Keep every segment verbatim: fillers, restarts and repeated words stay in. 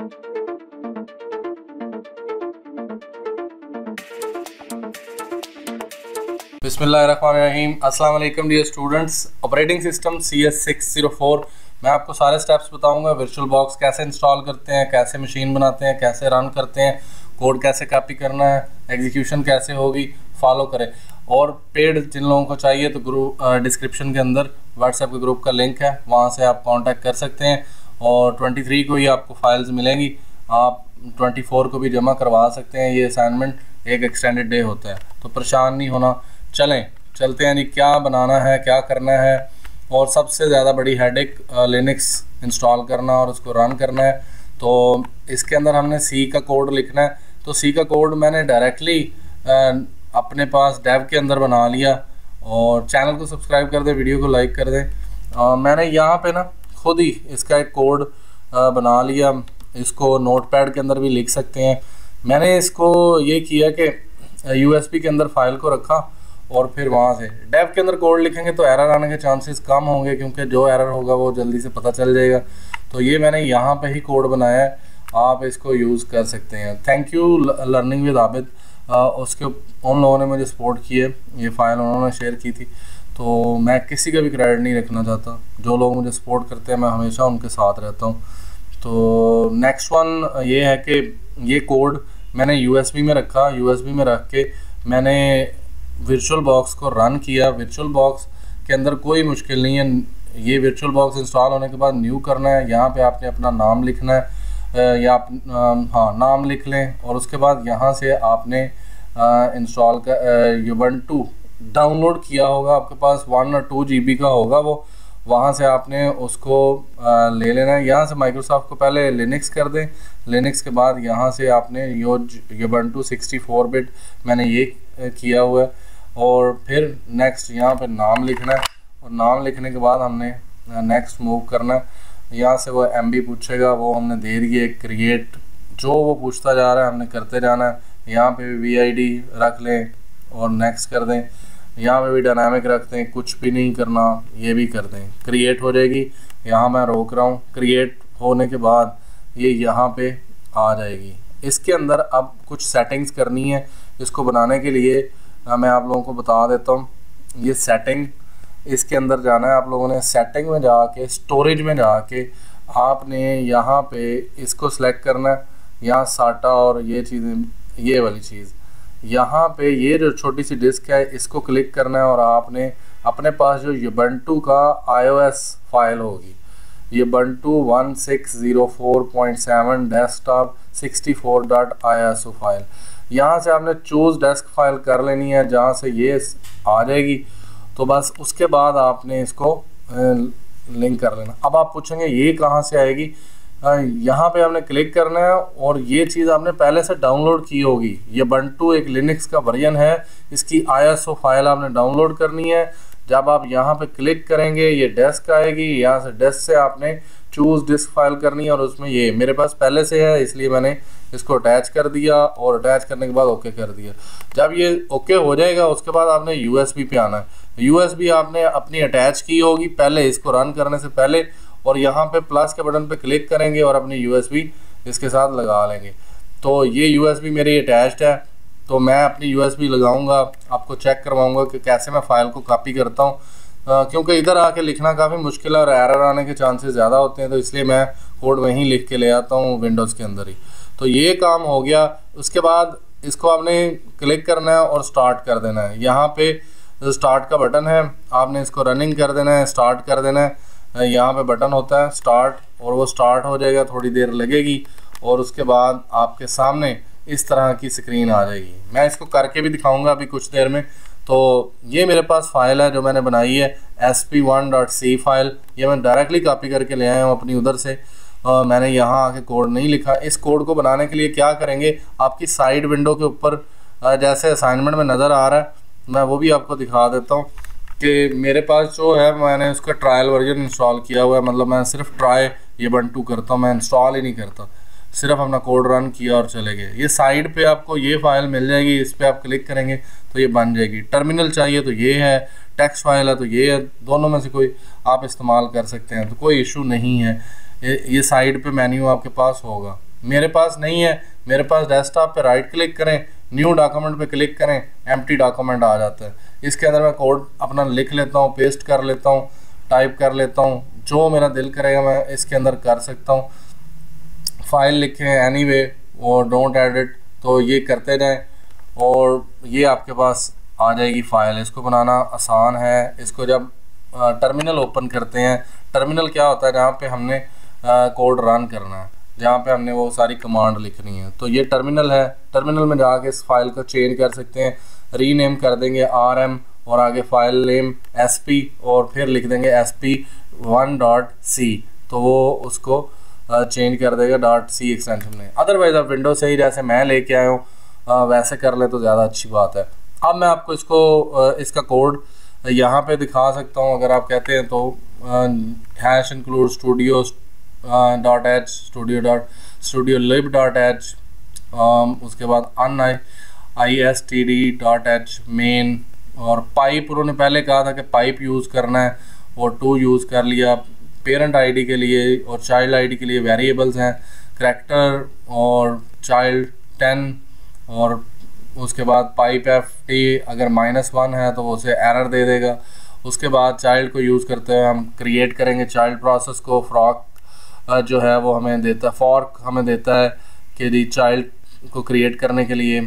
बिस्मिल्लाहिर्रहमानिर्रहीम। अस्सलाम वालेकुम dear students. Operating system C S six zero four मैं आपको सारे स्टेप्स बताऊंगा। वर्चुअल बॉक्स कैसे इंस्टॉल करते हैं, कैसे मशीन बनाते हैं, कैसे रन करते हैं, कोड कैसे कॉपी करना है, एग्जीक्यूशन कैसे होगी, फॉलो करें। और पेड जिन लोगों को चाहिए तो ग्रुप डिस्क्रिप्शन के अंदर व्हाट्सएप के ग्रुप का लिंक है, वहाँ से आप कांटेक्ट कर सकते हैं। और तेईस को ही आपको फाइल्स मिलेंगी, आप चौबीस को भी जमा करवा सकते हैं। ये असाइनमेंट एक एक्सटेंडेड डे होता है, तो परेशान नहीं होना। चलें चलते हैं जी, क्या बनाना है, क्या करना है। और सबसे ज़्यादा बड़ी हेडेक लिनक्स इंस्टॉल करना और उसको रन करना है। तो इसके अंदर हमने सी का कोड लिखना है। तो सी का कोड मैंने डायरेक्टली अपने पास डेव के अंदर बना लिया। और चैनल को सब्सक्राइब कर दें, वीडियो को लाइक कर दें। आ, मैंने यहाँ पे ना खुद ही इसका एक कोड आ, बना लिया। इसको नोटपैड के अंदर भी लिख सकते हैं। मैंने इसको ये किया कि यूएसबी के अंदर फाइल को रखा और फिर वहाँ से डेव के अंदर कोड लिखेंगे तो एरर आने के चांसेस कम होंगे, क्योंकि जो एरर होगा वो जल्दी से पता चल जाएगा। तो ये मैंने यहाँ पे ही कोड बनाया है, आप इसको यूज़ कर सकते हैं। Thank you learning with Abid, उसके उन लोगों ने मुझे सपोर्ट किए, ये फाइल उन्होंने शेयर की थी। तो मैं किसी का भी क्रेडिट नहीं रखना चाहता, जो लोग मुझे सपोर्ट करते हैं मैं हमेशा उनके साथ रहता हूँ। तो नेक्स्ट वन ये है कि ये कोड मैंने यूएसबी में रखा। यूएसबी में रख के मैंने वर्चुअल बॉक्स को रन किया। वर्चुअल बॉक्स के अंदर कोई मुश्किल नहीं है। ये वर्चुअल बॉक्स इंस्टॉल होने के बाद न्यू करना है। यहाँ पे आपने अपना नाम लिखना है, या आप हाँ नाम लिख लें। और उसके बाद यहाँ से आपने इंस्टॉल का यूबंटू डाउनलोड किया होगा, आपके पास वन और टू जी बी का होगा वो, वहाँ से आपने उसको आ, ले लेना है। यहाँ से माइक्रोसॉफ्ट को पहले लिनक्स कर दें। लिनक्स के बाद यहाँ से आपने यो यूबंटू सिक्सटी फोर बिट मैंने ये किया हुआ है। और फिर नेक्स्ट यहाँ पे नाम लिखना है। और नाम लिखने के बाद हमने नेक्स्ट मूव करना है। यहाँ से वो एम बी पूछेगा, वो हमने दे दिए। क्रिएट जो वो पूछता जा रहा है हमने करते जाना है। यहाँ पे भी वी आई डी रख लें और नेक्स्ट कर दें। यहाँ पे भी डायनामिक रखते हैं, कुछ भी नहीं करना, ये भी कर दें। क्रिएट हो जाएगी। यहाँ मैं रोक रहा हूँ। क्रिएट होने के बाद ये यहाँ पे आ जाएगी। इसके अंदर अब कुछ सेटिंग्स करनी है। इसको बनाने के लिए मैं आप लोगों को बता देता हूँ। ये सेटिंग, इसके अंदर जाना है आप लोगों ने। सेटिंग में जाके स्टोरेज में जाके आपने यहाँ पे इसको सिलेक्ट करना है। यहाँ साटा और ये चीज़ें, ये वाली चीज़ यहाँ पे ये जो छोटी सी डिस्क है इसको क्लिक करना है। और आपने अपने पास जो यूबंटू का आईओएस फाइल होगी, Ubuntu one six zero four point seven desktop sixty four dot I S O file, यहाँ से आपने चूज़ डेस्क फाइल कर लेनी है। जहाँ से ये आ जाएगी तो बस उसके बाद आपने इसको लिंक कर लेना। अब आप पूछेंगे ये कहाँ से आएगी, यहाँ पे आपने क्लिक करना है और ये चीज़ आपने पहले से डाउनलोड की होगी। ये यूबंटू एक लिनक्स का वर्जन है, इसकी आई एस ओ फाइल आपने डाउनलोड करनी है। जब आप यहाँ पे क्लिक करेंगे ये डेस्क आएगी। यहाँ से डेस्क से आपने चूज़ डिस्क फाइल करनी है और उसमें ये मेरे पास पहले से है इसलिए मैंने इसको अटैच कर दिया। और अटैच करने के बाद ओके कर दिया। जब ये ओके हो जाएगा उसके बाद आपने यूएसबी पे आना है। यूएसबी आपने अपनी अटैच की होगी पहले, इसको रन करने से पहले। और यहाँ पे प्लस के बटन पे क्लिक करेंगे और अपनी यूएसबी इसके साथ लगा लेंगे। तो ये यूएसबी मेरी अटैच्ड है, तो मैं अपनी यूएसबी लगाऊंगा, आपको चेक करवाऊंगा कि कैसे मैं फ़ाइल को कॉपी करता हूँ। क्योंकि इधर आके लिखना काफ़ी मुश्किल है और एरर आने के चांसेस ज़्यादा होते हैं, तो इसलिए मैं कोड वहीं लिख के ले आता हूँ विंडोज़ के अंदर ही। तो ये काम हो गया। उसके बाद इसको आपने क्लिक करना है और स्टार्ट कर देना है। यहाँ पे स्टार्ट का बटन है, आपने इसको रनिंग कर देना है, स्टार्ट कर देना है। यहाँ पे बटन होता है स्टार्ट, और वो स्टार्ट हो जाएगा, थोड़ी देर लगेगी और उसके बाद आपके सामने इस तरह की स्क्रीन आ जाएगी। मैं इसको करके भी दिखाऊंगा अभी कुछ देर में। तो ये मेरे पास फाइल है जो मैंने बनाई है, S P one dot C file. ये मैं डायरेक्टली कॉपी करके ले आया हूँ अपनी उधर से। आ, मैंने यहाँ आके कोड नहीं लिखा। इस कोड को बनाने के लिए क्या करेंगे, आपकी साइड विंडो के ऊपर जैसे असाइनमेंट में नज़र आ रहा है, मैं वो भी आपको दिखा देता हूँ कि मेरे पास जो है मैंने उसका ट्रायल वर्जन इंस्टॉल किया हुआ है। मतलब मैं सिर्फ ट्राई यूबंटू करता हूँ, मैं इंस्टॉल ही नहीं करता, सिर्फ अपना कोड रन किया और चले गए। ये साइड पे आपको ये फाइल मिल जाएगी, इस पर आप क्लिक करेंगे तो ये बन जाएगी। टर्मिनल चाहिए तो ये है, टेक्स्ट फाइल है तो ये है, दोनों में से कोई आप इस्तेमाल कर सकते हैं, तो कोई इशू नहीं है। ये साइड पे मेन्यू आपके पास होगा। मेरे पास नहीं है, मेरे पास डेस्कटॉप पे राइट क्लिक करें, न्यू डॉक्यूमेंट पे क्लिक करें, एम्प्टी डॉक्यूमेंट आ जाता है। इसके अंदर मैं कोड अपना लिख लेता हूँ, पेस्ट कर लेता हूँ, टाइप कर लेता हूँ, जो मेरा दिल करेगा मैं इसके अंदर कर सकता हूँ। फाइल लिखें एनीवे और डोंट एडिट, तो ये करते जाएं और ये आपके पास आ जाएगी फाइल। इसको बनाना आसान है। इसको जब टर्मिनल ओपन करते हैं, टर्मिनल क्या होता है, जहाँ पे हमने कोड रन करना है, जहाँ पे हमने वो सारी कमांड लिखनी है, तो ये टर्मिनल है। टर्मिनल में जाके इस फाइल को चेंज कर सकते हैं, रीनेम कर देंगे आर एम और आगे फाइल नेम एस पी और फिर लिख देंगे S P one dot C, तो वो उसको चेंज कर देगा डॉट सी एक्सटेंशन में। अदरवाइज आप विंडो से ही जैसे मैं लेके आया हूँ वैसे कर ले तो ज़्यादा अच्छी बात है। अब मैं आपको इसको इसका कोड यहाँ पे दिखा सकता हूँ अगर आप कहते हैं तो। Hash include studio dot H, studio dot studio lib dot H, उसके बाद un I I S T D dot H main, और पाइप उन्होंने पहले कहा था कि पाइप यूज़ करना है और टू यूज़ कर लिया। पेरेंट आईडी के लिए और चाइल्ड आईडी के लिए वेरिएबल्स हैं, करैक्टर और चाइल्ड टेन, और उसके बाद पाइप एफ टी अगर माइनस वन है तो वो उसे एरर दे देगा। उसके बाद चाइल्ड को यूज़ करते हुए हम क्रिएट करेंगे चाइल्ड प्रोसेस को। फ्रॉक जो है वो हमें देता है, फॉर्क हमें देता है कि जी चाइल्ड को क्रिएट करने के लिए,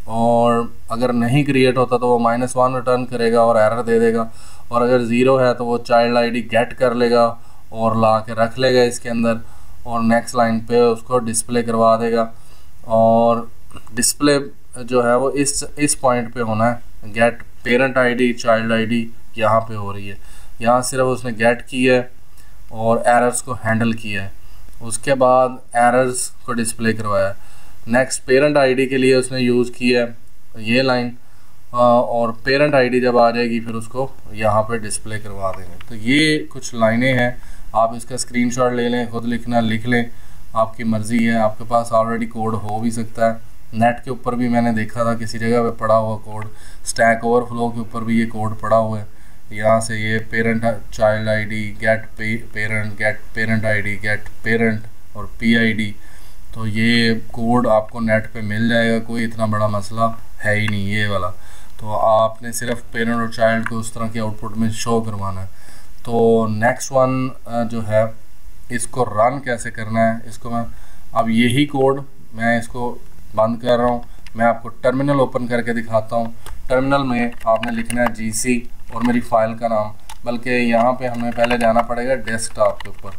और अगर नहीं क्रिएट होता तो वो माइनस वन रिटर्न करेगा और एरर दे देगा, और अगर ज़ीरो है तो वो चाइल्ड आईडी गेट कर लेगा और ला के रख लेगा इसके अंदर, और नेक्स्ट लाइन पे उसको डिस्प्ले करवा देगा। और डिस्प्ले जो है वो इस इस पॉइंट पे होना है। Get parent ID child ID यहाँ पे हो रही है, यहाँ सिर्फ उसने गेट की है और एरर्स को हैंडल किया है। उसके बाद एरर्स को डिस्प्ले करवाया। नेक्स्ट पेरेंट आईडी के लिए उसने यूज़ किया है ये लाइन, और पेरेंट आईडी जब आ जाएगी फिर उसको यहाँ पे डिस्प्ले करवा देंगे। तो ये कुछ लाइनें हैं, आप इसका स्क्रीनशॉट ले लें, खुद लिखना लिख लें, आपकी मर्ज़ी है। आपके पास ऑलरेडी कोड हो भी सकता है, नेट के ऊपर भी मैंने देखा था किसी जगह पे पड़ा हुआ कोड, स्टैक ओवरफ्लो के ऊपर भी ये कोड पड़ा हुआ है। यहाँ से ये पेरेंट चाइल्ड आईडी गेट पे parent get parent ID get parent और पी आई डी, तो ये कोड आपको नेट पे मिल जाएगा, कोई इतना बड़ा मसला है ही नहीं ये वाला। तो आपने सिर्फ पेरेंट और चाइल्ड को उस तरह के आउटपुट में शो करवाना है। तो नेक्स्ट वन जो है इसको रन कैसे करना है, इसको मैं अब यही कोड मैं इसको बंद कर रहा हूँ, मैं आपको टर्मिनल ओपन करके दिखाता हूँ। टर्मिनल में आपने लिखना है जीसी और मेरी फाइल का नाम, बल्कि यहाँ पे हमें पहले जाना पड़ेगा डेस्कटॉप के ऊपर,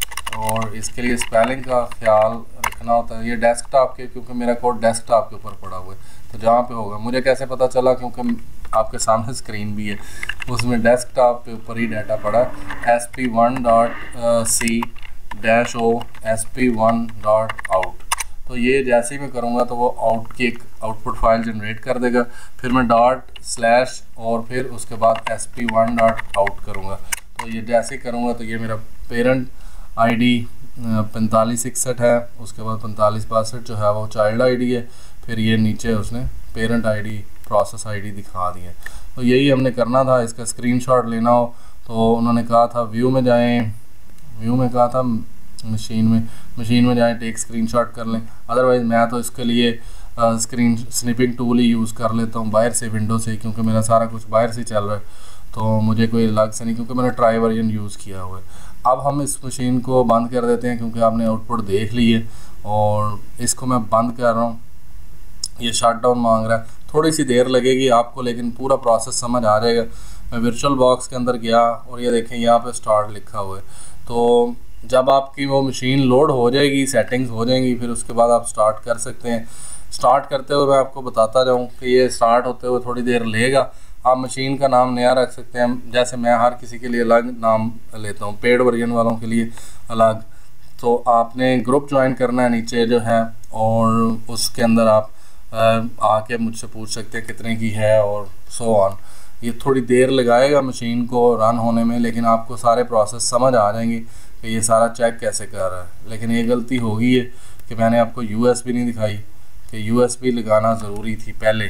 और इसके लिए स्पेलिंग का ख्याल रखना होता है। ये डेस्कटॉप के, क्योंकि मेरा कोड डेस्कटॉप के ऊपर पड़ा हुआ है, तो जहाँ पे होगा मुझे कैसे पता चला, क्योंकि आपके सामने स्क्रीन भी है, उसमें डेस्कटॉप के ऊपर ही डाटा पड़ा है। S P one dot C dash O S P one dot out, तो ये जैसे ही मैं करूँगा तो वो आउट की एक आउटपुट फाइल जनरेट कर देगा। फिर मैं डॉट स्लैश और फिर उसके बाद S P one dot out करूँगा, तो ये जैसे ही करूँगा तो ये मेरा पेरेंट आईडी पैंतालीस इकसठ है, उसके बाद पैंतालीस बासठ जो है वो चाइल्ड आईडी है, फिर ये नीचे उसने पेरेंट आईडी प्रोसेस आईडी दिखा दी है। तो यही हमने करना था। इसका स्क्रीनशॉट लेना हो तो उन्होंने कहा था व्यू में जाएं, व्यू में कहा था मशीन में, मशीन में जाएं टेक स्क्रीनशॉट कर लें। अदरवाइज़ मैं तो इसके लिए स्क्रीन स्निपिंग टूल ही यूज़ कर लेता हूँ बाहर से, विंडो से, क्योंकि मेरा सारा कुछ बाहर से चल रहा है, तो मुझे कोई अलग से नहीं, क्योंकि मैंने ट्राई वर्जन यूज़ किया हुआ है। अब हम इस मशीन को बंद कर देते हैं, क्योंकि आपने आउटपुट देख ली है, और इसको मैं बंद कर रहा हूँ। ये शट डाउन मांग रहा है, थोड़ी सी देर लगेगी आपको, लेकिन पूरा प्रोसेस समझ आ जाएगा। मैं वर्चुअल बॉक्स के अंदर गया और ये देखें यहाँ पे स्टार्ट लिखा हुआ है। तो जब आपकी वो मशीन लोड हो जाएगी, सेटिंग्स हो जाएंगी, फिर उसके बाद आप स्टार्ट कर सकते हैं। स्टार्ट करते हुए मैं आपको बताता जाऊँ कि ये स्टार्ट होते हुए थोड़ी देर लेगा। आप मशीन का नाम नया रख सकते हैं, जैसे मैं हर किसी के लिए अलग नाम लेता हूँ, पेड वर्जन वालों के लिए अलग। तो आपने ग्रुप ज्वाइन करना है नीचे जो है, और उसके अंदर आप आके मुझसे पूछ सकते हैं कितने की है और सो ऑन। ये थोड़ी देर लगाएगा मशीन को रन होने में, लेकिन आपको सारे प्रोसेस समझ आ जाएंगे कि ये सारा चेक कैसे कर रहा है। लेकिन ये गलती हो गई है कि मैंने आपको यूएसबी नहीं दिखाई, कि यूएसबी लगाना ज़रूरी थी पहले।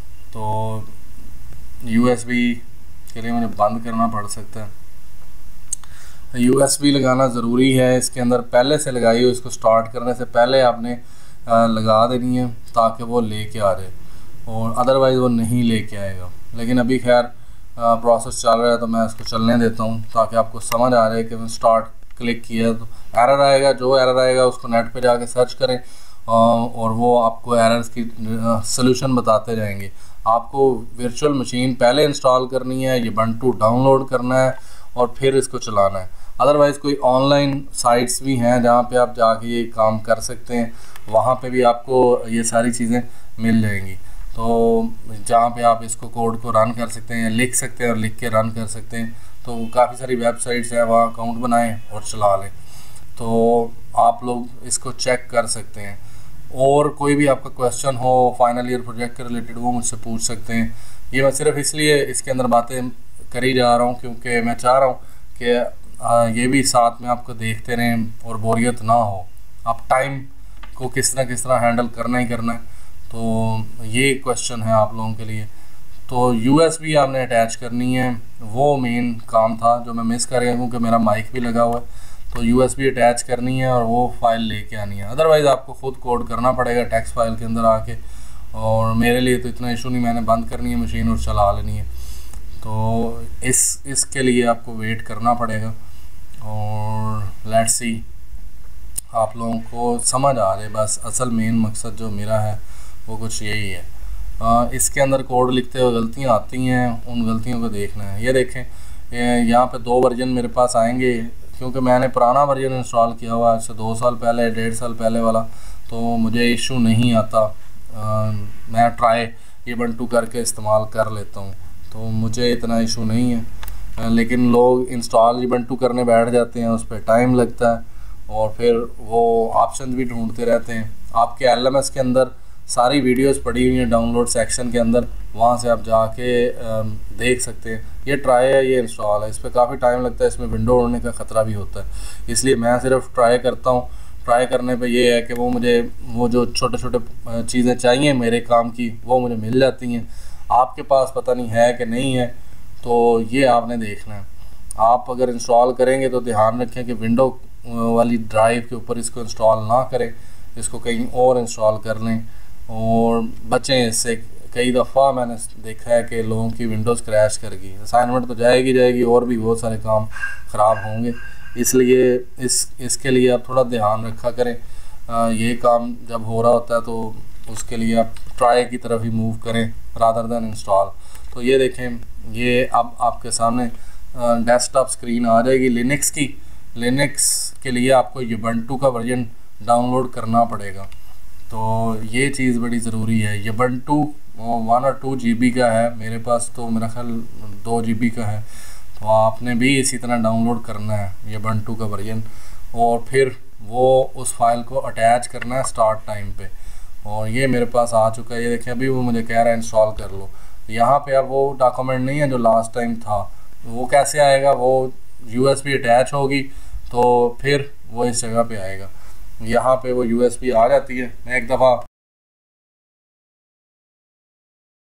तो यूएसबी के लिए मुझे बंद करना पड़ सकता है। यूएसबी लगाना ज़रूरी है इसके अंदर, पहले से लगाई हो, इसको स्टार्ट करने से पहले आपने लगा देनी है ताकि वो लेके आ जाए, और अदरवाइज़ वो नहीं लेके आएगा। लेकिन अभी खैर प्रोसेस चल रहा है तो मैं इसको चलने देता हूँ ताकि आपको समझ आ जाए कि मैं स्टार्ट क्लिक किया तो एरर आएगा। जो एरर आएगा उसको नेट पे जाके सर्च करें और वो आपको एरर्स की सलूशन बताते जाएंगे। आपको वर्चुअल मशीन पहले इंस्टॉल करनी है, ये बंटू डाउनलोड करना है और फिर इसको चलाना है। अदरवाइज़ कोई ऑनलाइन साइट्स भी हैं जहाँ पे आप जाके ये काम कर सकते हैं, वहाँ पे भी आपको ये सारी चीज़ें मिल जाएंगी। तो जहाँ पे आप इसको कोड को रन कर सकते हैं, लिख सकते हैं और लिख के रन कर सकते हैं। तो काफ़ी सारी वेबसाइट्स हैं, वहाँ अकाउंट बनाएं और चला लें, तो आप लोग इसको चेक कर सकते हैं। और कोई भी आपका क्वेश्चन हो फाइनल ईयर प्रोजेक्ट के रिलेटेड, वो मुझसे पूछ सकते हैं। ये मैं सिर्फ इसलिए इसके अंदर बातें करी जा रहा हूँ क्योंकि मैं चाह रहा हूँ कि ये भी साथ में आपको देखते रहें और बोरियत ना हो। आप टाइम को किस तरह किस तरह हैंडल करना ही करना है, तो ये क्वेश्चन है आप लोगों के लिए। तो यूएसबी आपने अटैच करनी है, वो मेन काम था जो मैं मिस कर गया क्योंकि मेरा माइक भी लगा हुआ है। तो यूएसबी अटैच करनी है और वो फाइल लेके आनी है, अदरवाइज़ आपको ख़ुद कोड करना पड़ेगा टेक्स्ट फाइल के अंदर आके। और मेरे लिए तो इतना इशू नहीं, मैंने बंद करनी है मशीन और चला लेनी है। तो इस इसके लिए आपको वेट करना पड़ेगा और लेट्स सी आप लोगों को समझ आ जाए। बस असल मेन मकसद जो मेरा है वो कुछ यही है। आ, इसके अंदर कोड लिखते हुए गलतियाँ आती हैं, उन गलतियों को देखना है। ये देखें, यहाँ पे दो वर्जन मेरे पास आएंगे क्योंकि मैंने पुराना वर्जन इंस्टॉल किया हुआ है, दो साल पहले डेढ़ साल पहले वाला, तो मुझे इशू नहीं आता। आ, मैं ट्राई ये बंटू करके इस्तेमाल कर लेता हूँ, तो मुझे इतना इशू नहीं है। आ, लेकिन लोग इंस्टॉल ये बंटू करने बैठ जाते हैं, उस पर टाइम लगता है और फिर वो ऑप्शन भी ढूंढते रहते हैं। आपके एल एम एस के अंदर सारी वीडियोस पड़ी हुई हैं डाउनलोड सेक्शन के अंदर, वहाँ से आप जाके देख सकते हैं। ये ट्राई है, ये इंस्टॉल है, इस पर काफ़ी टाइम लगता है, इसमें विंडो उड़ने का ख़तरा भी होता है। इसलिए मैं सिर्फ ट्राई करता हूँ। ट्राई करने पे ये है कि वो मुझे वो जो छोटे छोटे चीज़ें चाहिए मेरे काम की वो मुझे मिल जाती हैं। आपके पास पता नहीं है कि नहीं है, तो ये आपने देखना है। आप अगर इंस्टॉल करेंगे तो ध्यान रखें कि विंडो वाली ड्राइव के ऊपर इसको इंस्टॉल ना करें, इसको कहीं और इंस्टॉल कर लें और बचें इससे। कई दफ़ा मैंने देखा है कि लोगों की विंडोज़ क्रैश कर गई। असाइनमेंट तो जाएगी जाएगी और भी बहुत सारे काम ख़राब होंगे, इसलिए इस इसके लिए आप थोड़ा ध्यान रखा करें। आ, ये काम जब हो रहा होता है तो उसके लिए आप ट्राई की तरफ ही मूव करें रादर दैन इंस्टॉल। तो ये देखें, ये अब आपके सामने डेस्कटॉप स्क्रीन आ जाएगी लिनक्स की। लिनक्स के लिए आपको युबंटू का वर्जन डाउनलोड करना पड़ेगा, तो ये चीज़ बड़ी ज़रूरी है। युबंटू वन और टू जी बी का है, मेरे पास तो मेरा ख्याल दो जी बी का है, तो आपने भी इसी तरह डाउनलोड करना है युबंटू का वर्जन और फिर वो उस फाइल को अटैच करना है स्टार्ट टाइम पे। और ये मेरे पास आ चुका है, ये देखिए अभी वो मुझे कह रहा है इंस्टॉल कर लो। यहाँ पे अब वो डॉक्यूमेंट नहीं है जो लास्ट टाइम था, वो कैसे आएगा? वो यूएसबी अटैच होगी तो फिर वो इस जगह पे आएगा। यहाँ पे वो यूएसबी आ जाती है। मैं एक दफ़ा